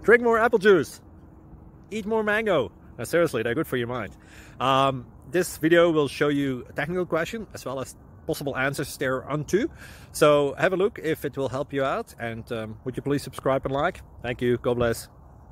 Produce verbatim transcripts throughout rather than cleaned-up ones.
Drink more apple juice. Eat more mango. No, seriously, they're good for your mind. Um, this video will show you a technical question as well as possible answers thereunto. So have a look if it will help you out, and um, would you please subscribe and like? Thank you. God bless.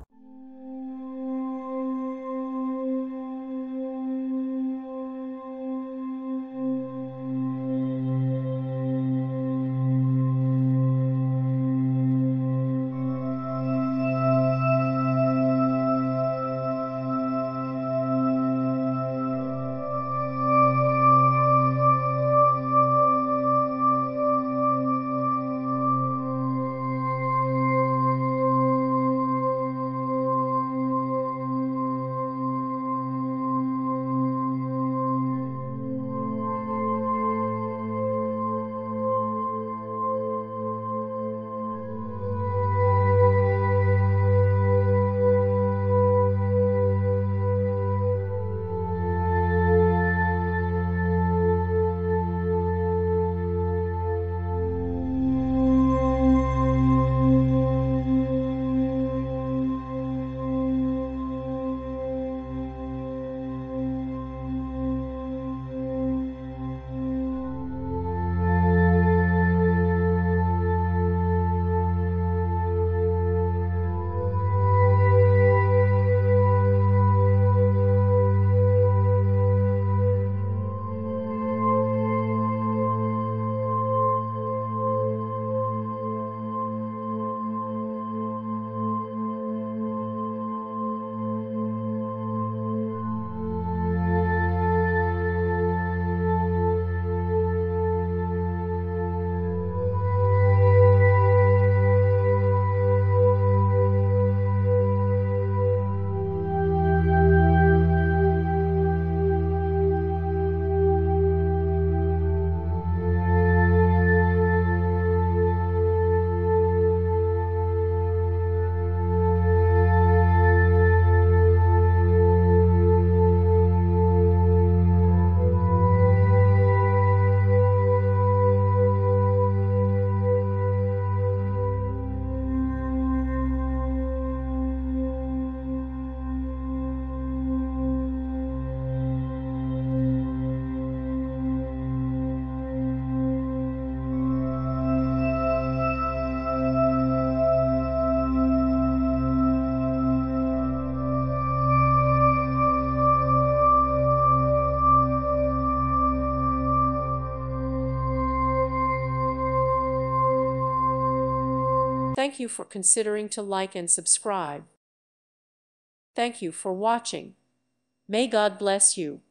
Thank you for considering to like and subscribe. Thank you for watching. May God bless you.